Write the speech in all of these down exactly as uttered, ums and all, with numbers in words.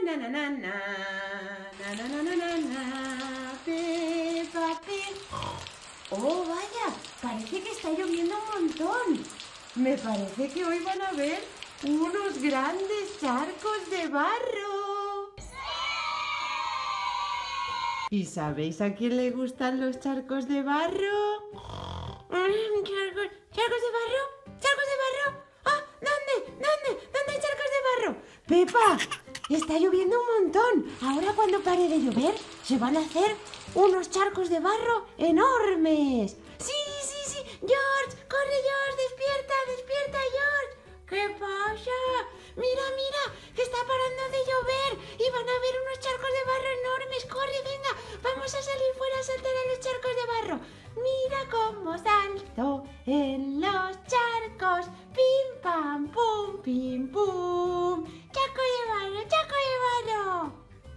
na na na na, na na na na na na, Peppa Pig. Oh, vaya, parece que está lloviendo un montón. Me parece que hoy van a ver unos grandes charcos de barro. ¿Y sabéis a quién le gustan los charcos de barro? ¿Charcos, charcos de barro? ¿Charcos de barro? ¡Ah! ¿Dónde? ¿Dónde? ¿Dónde hay charcos de barro? ¡Pepa! Está lloviendo un montón. Ahora cuando pare de llover se van a hacer unos charcos de barro enormes. ¡Sí, sí, sí! ¡George! ¡Corre, George! ¡Despierta! ¡Despierta, George! ¿Qué pasa? Mira, mira, que está parando de llover y van a haber unos charcos de barro enormes. ¡Corre, venga! Vamos a salir fuera a saltar a los charcos de barro. Mira cómo salto en los charcos. Pim, pam, pum, pim, pum. ¡Charco de barro, charco de barro!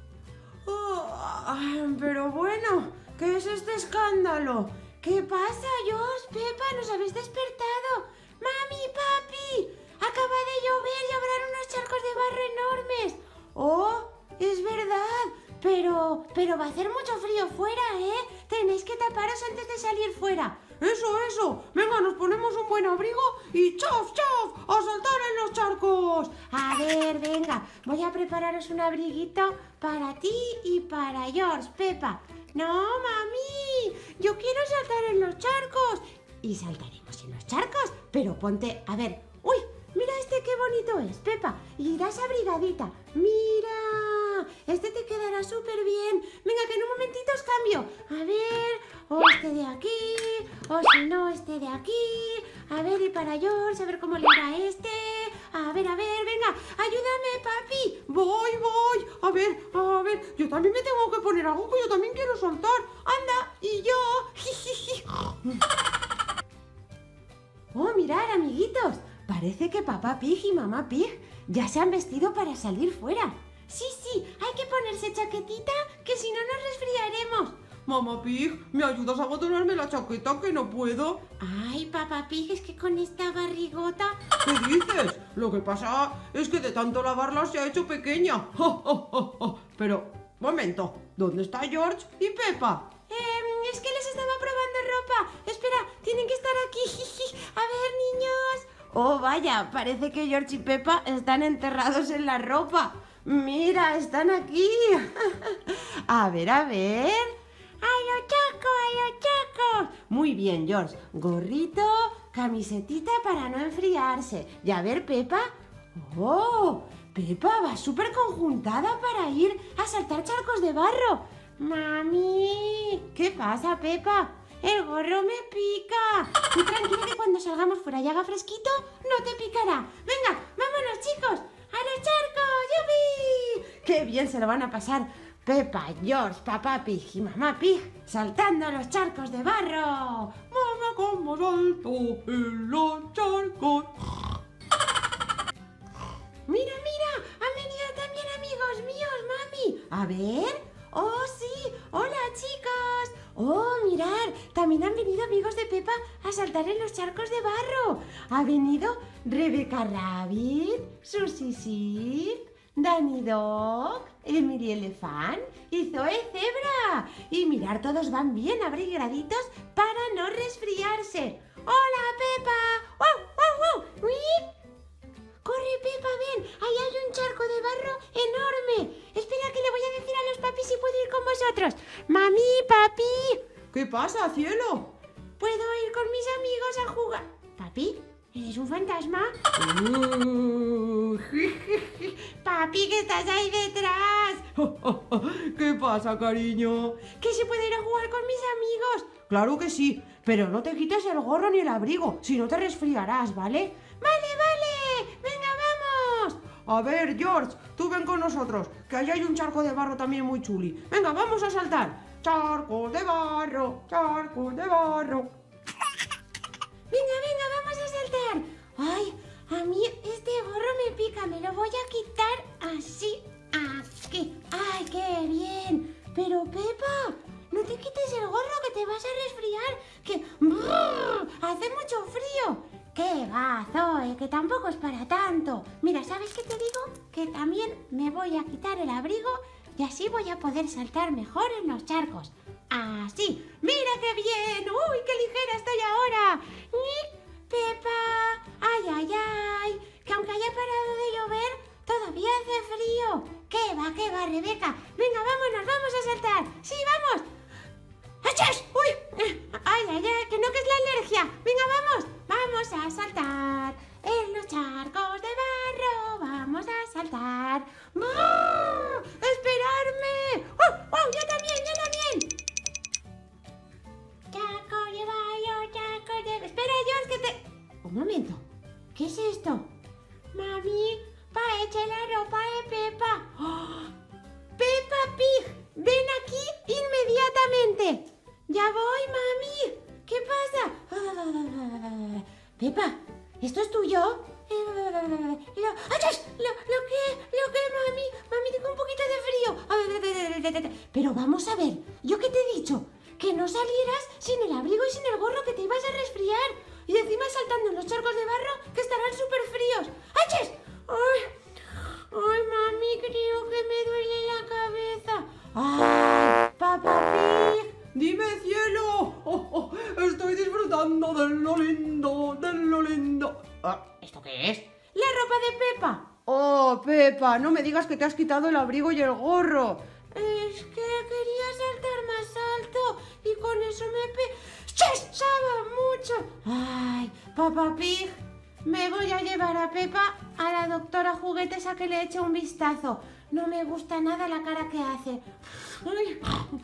Oh, pero bueno, ¿qué es este escándalo? ¿Qué pasa, George? Peppa, ¿nos habéis despertado? ¡Mami, papi! Acaba de llover y habrán unos charcos de barro enormes. ¡Oh! Es verdad. Pero, pero va a hacer mucho frío fuera, ¿eh? Tenéis que taparos antes de salir fuera. ¡Eso, eso! Venga, nos ponemos un buen abrigo y ¡chaf, chaf! ¡A saltar en los charcos! A ver, venga, voy a prepararos un abriguito para ti y para George, Peppa. No, mami, yo quiero saltar en los charcos. Y saltaremos en los charcos, pero ponte, a ver, ¡uy! Mira este qué bonito es, Peppa. Y irás abrigadita. Mira, este te quedará súper bien. Venga, que en un momentito os cambio. A ver, o este de aquí, o si no, este de aquí. A ver, y para George, a ver cómo le irá a este. A ver, a ver, venga, ayúdame, papi. Voy, voy. A ver, a ver, yo también me tengo que poner algo, que yo también quiero saltar. Anda, y yo. Oh, mirad, amiguitos. Parece que Papá Pig y Mamá Pig ya se han vestido para salir fuera. Sí, sí, hay que ponerse chaquetita, que si no nos resfriaremos. Mamá Pig, ¿me ayudas a botonarme la chaqueta, que no puedo? Ay, Papá Pig, es que con esta barrigota... ¿Qué dices? Lo que pasa es que de tanto lavarla se ha hecho pequeña. Pero, momento, ¿dónde está George y Peppa? Eh, es que les estaba probando ropa. Espera, tienen que estar aquí. A ver, niños... Oh, vaya, parece que George y Peppa están enterrados en la ropa. Mira, están aquí. A ver, a ver. ¡Ay, los chacos, ay, los chacos! Muy bien, George. Gorrito, camisetita para no enfriarse. Y a ver, Peppa. ¡Oh! Peppa va súper conjuntada para ir a saltar charcos de barro. ¡Mami! ¿Qué pasa, Peppa? ¡El gorro me pica! Tú tranquila que cuando salgamos fuera y haga fresquito, no te picará. ¡Venga, vámonos, chicos! ¡A los charcos! ¡Yupi! ¡Qué bien se lo van a pasar Peppa, George, Papá Pig y Mamá Pig saltando a los charcos de barro! ¡Mamá, cómo salto en los charcos! ¡Mira, mira! ¡Han venido también amigos míos, mami! A ver... ¡Oh, sí! ¡Hola, chicos! ¡Oh, mirad! También han venido amigos de Peppa a saltar en los charcos de barro. Ha venido Rebecca Rabbit, Susie Sheep, Danny Dog, Emily Elephant y Zoe Zebra. Y mirad, todos van bien abrigaditos para no resfriarse. ¡Hola, Peppa! ¡Wow, wow, wow! ¡Uy! ¡Corre, Peppa, ven! Ahí hay un charco de barro enorme. Espera que le voy a decir a los papis si puedo ir con vosotros. ¡Mami, papi! ¿Qué pasa, cielo? ¿Puedo ir con mis amigos a jugar? ¿Papi? ¿Eres un fantasma? Uh, ¡Papi, que estás ahí detrás! ¿Qué pasa, cariño? ¿Que se puede ir a jugar con mis amigos? Claro que sí, pero no te quites el gorro ni el abrigo, si no te resfriarás, ¿vale? ¡Vale, vale! ¡Venga, vamos! A ver, George, tú ven con nosotros, que allá hay un charco de barro también muy chuli. Venga, vamos a saltar. Charcos de barro, charcos de barro. Venga, venga, vamos a saltar. Ay, a mí este gorro me pica, me lo voy a quitar así, aquí. Ay, qué bien. Pero, Peppa, no te quites el gorro que te vas a resfriar, que brrr, hace mucho frío. ¡Qué va, Zoe! Que tampoco es para tanto. Mira, ¿sabes qué te digo? Que también también me voy a quitar el abrigo y así voy a poder saltar mejor en los charcos. Así. ¡Mira qué bien! ¡Uy, qué ligera estoy ahora! ¡Nic! ¡Pepa! ¡Ay, ay, ay! Que aunque haya parado de llover, todavía hace frío. ¿Qué va, qué va, Rebeca? Venga, vámonos, vamos a saltar. ¡Sí, vamos! ¡Achas! ¡Uy! ¡Ay, ay, ay! ¡Que no, que es la alergia! ¡Venga, vamos! ¡Vamos a saltar en los charcos de barro! ¡Vamos a saltar! ¡Oh! ¡Esperadme! ¡Oh! ¡Oh! ¡Yo también, yo también! ¡Chaco de barro, chaco de... Espera, George, que te... Un momento. ¿Qué es esto? Mami, pa, echa la ropa de Pepa. ¡Oh! ¡Peppa Pig! ¡Ven aquí inmediatamente! ¡Ya voy, mami! ¿Qué pasa? Pepa, ¿esto es tuyo? Lo, ¡Achas! Lo, lo que, lo que, mami, mami, tengo un poquito de frío. Pero vamos a ver, ¿yo qué te he dicho? Que no salieras sin el abrigo y sin el gorro, que te ibas a resfriar. Y encima saltando en los charcos de barro que estarán súper fríos. ¡Achas! ¡Ay! ¡Ay, mami, creo que me duele la cabeza! ¡Ay, Peppa Pig! ¡Dime, cielo! Oh, oh, estoy disfrutando de lo lindo, de lo lindo. Ah, ¿esto qué es? ¡La ropa de Pepa! ¡Oh, Pepa! No me digas que te has quitado el abrigo y el gorro. Es que quería saltar más alto y con eso me pesaba mucho. ¡Ay, Peppa Pig! Me voy a llevar a Pepa a la doctora Juguetes a que le eche un vistazo. No me gusta nada la cara que hace. Ay.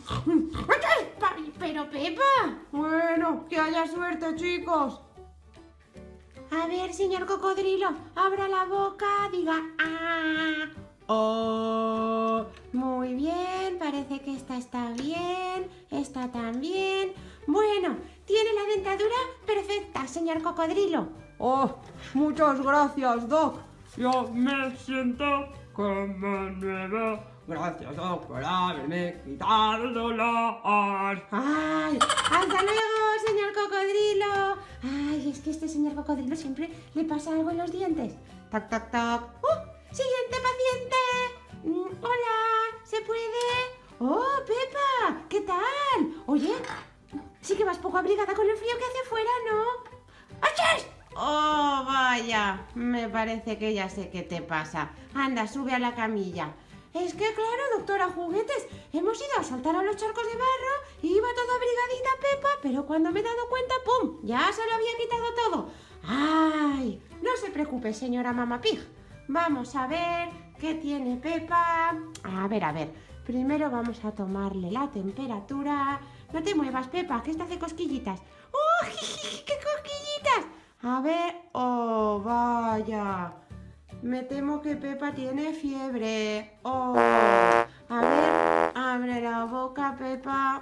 ¡Pero Pepa! Bueno, que haya suerte, chicos. A ver, señor cocodrilo, abra la boca, diga ¡ah! Oh. Muy bien, parece que esta está bien, esta también. Bueno, tiene la dentadura perfecta, señor cocodrilo. Oh, muchas gracias, Doc. Yo me siento como nuevo. Gracias, Doc, por haberme quitado el dolor. ¡Ay! ¡Hasta luego, señor cocodrilo! ¡Ay, es que este señor cocodrilo siempre le pasa algo en los dientes! ¡Tac, tac, tac! ¡Uh! ¡Siguiente paciente! Mm, ¡Hola! ¿Se puede? ¡Oh, Pepa! ¿Qué tal? Oye, sí que vas poco abrigada con el frío que hace fuera, ¿no? ¡Achas! ¡Oh, vaya! Me parece que ya sé qué te pasa. Anda, sube a la camilla. Es que claro, doctora Juguetes, hemos ido a saltar a los charcos de barro y iba toda abrigadita Pepa, pero cuando me he dado cuenta, ¡pum!, ya se lo había quitado todo. ¡Ay! No se preocupe, señora Mamá Pig. Vamos a ver qué tiene Pepa. A ver, a ver. Primero vamos a tomarle la temperatura. No te muevas, Pepa, que esta hace cosquillitas. ¡Oh, qué cosquillitas! A ver... ¡Oh, vaya! Me temo que Pepa tiene fiebre. ¡Oh! A ver, abre la boca, Pepa.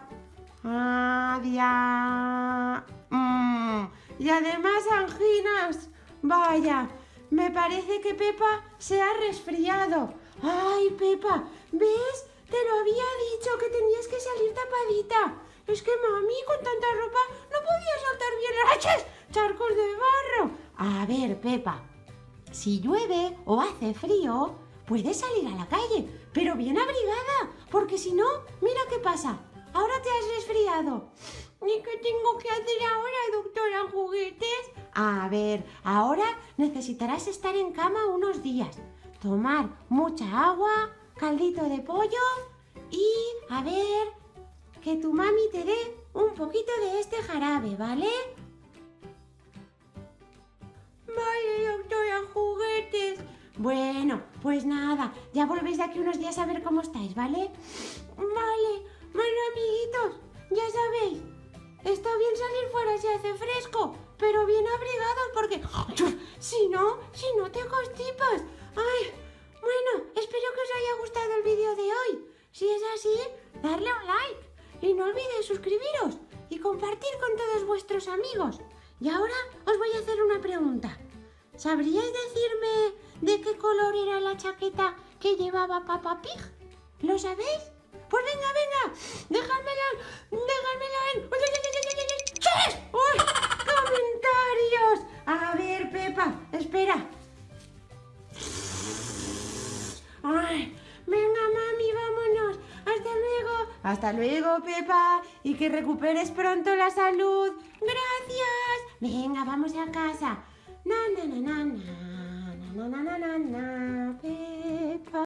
¡Adiós! Mm. Y además anginas. Vaya, me parece que Pepa se ha resfriado. ¡Ay, Pepa! ¿Ves? Te lo había dicho que tenías que salir tapadita. Es que mami con tanta ropa no podía saltar bien los charcos de barro. A ver, Pepa, si llueve o hace frío, puedes salir a la calle, pero bien abrigada, porque si no, mira qué pasa. Ahora te has resfriado. ¿Y qué tengo que hacer ahora, doctora Juguetes? A ver, ahora necesitarás estar en cama unos días, tomar mucha agua, caldito de pollo y, a ver, que tu mami te dé un poquito de este jarabe, ¿vale? Vale, doctora Juguetes. Bueno, pues nada, ya volvéis de aquí unos días a ver cómo estáis, ¿vale? Vale, bueno, amiguitos, ya sabéis, está bien salir fuera si hace fresco, pero bien abrigados porque si no, si no te constipas. Ay, bueno, espero que os haya gustado el vídeo de hoy. Si es así, darle un like y no olvidéis suscribiros y compartir con todos vuestros amigos. Y ahora os voy a hacer una pregunta. ¿Sabríais decirme de qué color era la chaqueta que llevaba Peppa Pig? ¿Lo sabéis? Pues venga, venga, dejádmelo, dejádmelo en... ¡Uy! ¡Comentarios! A ver, Pepa, espera. Venga, mami, vámonos. Hasta luego. Hasta luego, Pepa. Y que recuperes pronto la salud. Gracias. Venga, vamos a casa. Nana.